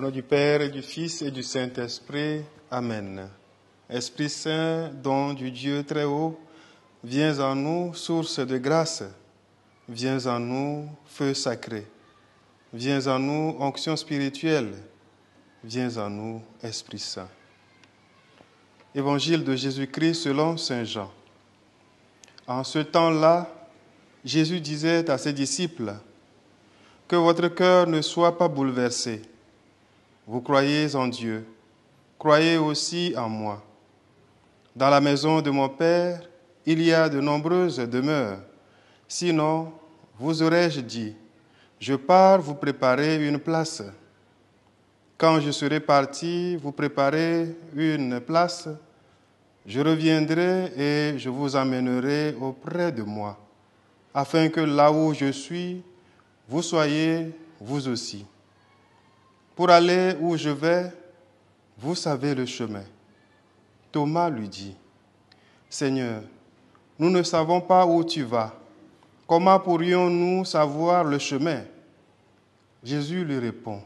nom du Père et du Fils et du Saint-Esprit. Amen. Esprit Saint, don du Dieu très haut, viens en nous, source de grâce. Viens en nous, feu sacré. Viens en nous, onction spirituelle. Viens en nous, Esprit Saint. Évangile de Jésus-Christ selon saint Jean. En ce temps-là, Jésus disait à ses disciples, « Que votre cœur ne soit pas bouleversé. Vous croyez en Dieu, croyez aussi en moi. Dans la maison de mon Père, il y a de nombreuses demeures. Sinon, vous aurais-je dit, je pars vous préparer une place. Quand je serai parti vous préparer une place, je reviendrai et je vous amènerai auprès de moi, afin que là où je suis, vous soyez vous aussi. Pour aller où je vais, vous savez le chemin. » Thomas lui dit, « Seigneur, nous ne savons pas où tu vas. Comment pourrions-nous savoir le chemin ?» Jésus lui répond,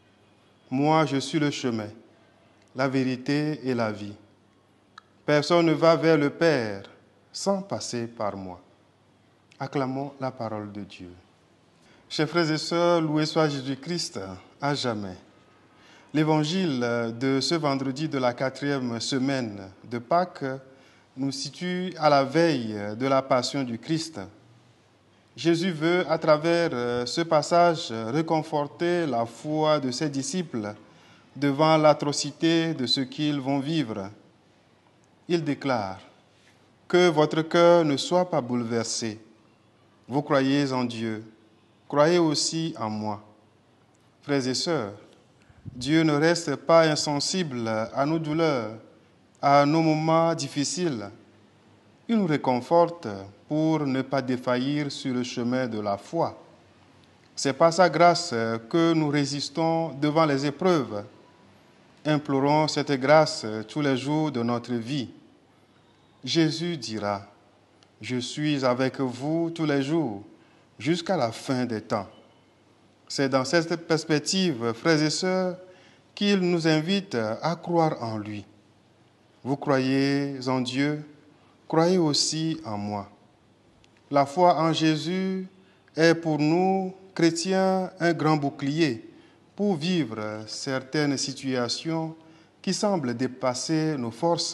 « Moi, je suis le chemin, la vérité et la vie. Personne ne va vers le Père sans passer par moi. » Acclamons la parole de Dieu. Chers frères et sœurs, loué soit Jésus-Christ à jamais. L'évangile de ce vendredi de la 4e semaine de Pâques nous situe à la veille de la passion du Christ. Jésus veut, à travers ce passage, réconforter la foi de ses disciples devant l'atrocité de ce qu'ils vont vivre. Il déclare « Que votre cœur ne soit pas bouleversé. Vous croyez en Dieu, croyez aussi en moi. » Frères et sœurs, Dieu ne reste pas insensible à nos douleurs, à nos moments difficiles. Il nous réconforte pour ne pas défaillir sur le chemin de la foi. C'est par sa grâce que nous résistons devant les épreuves. Implorons cette grâce tous les jours de notre vie. Jésus dira, « Je suis avec vous tous les jours, jusqu'à la fin des temps. » C'est dans cette perspective, frères et sœurs, qu'il nous invite à croire en lui. Vous croyez en Dieu, croyez aussi en moi. La foi en Jésus est pour nous, chrétiens, un grand bouclier pour vivre certaines situations qui semblent dépasser nos forces.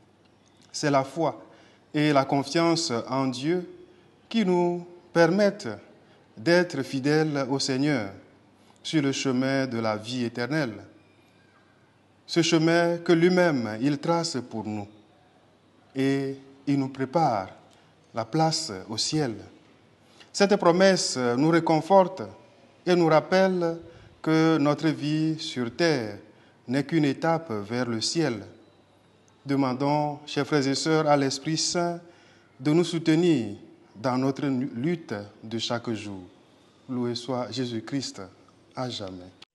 C'est la foi et la confiance en Dieu qui nous permettent d'être fidèles au Seigneur sur le chemin de la vie éternelle. Ce chemin que lui-même, il trace pour nous. Et il nous prépare la place au ciel. Cette promesse nous réconforte et nous rappelle que notre vie sur terre n'est qu'une étape vers le ciel. Demandons, chers frères et sœurs, à l'Esprit Saint de nous soutenir dans notre lutte de chaque jour. Loué soit Jésus-Christ à jamais.